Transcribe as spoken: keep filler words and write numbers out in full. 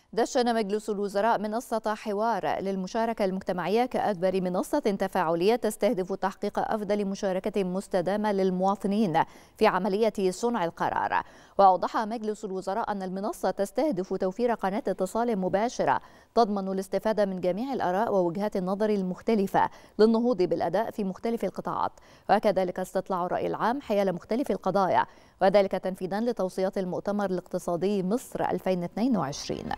دشن مجلس الوزراء منصة حوار للمشاركة المجتمعية كأكبر منصة تفاعلية تستهدف تحقيق أفضل مشاركة مستدامة للمواطنين في عملية صنع القرار. وأوضح مجلس الوزراء أن المنصة تستهدف توفير قناة اتصال مباشرة تضمن الاستفادة من جميع الآراء ووجهات النظر المختلفة للنهوض بالأداء في مختلف القطاعات، وكذلك استطلاع الرأي العام حيال مختلف القضايا، وذلك تنفيذا لتوصيات المؤتمر الاقتصادي مصر ألفين واثنين وعشرين.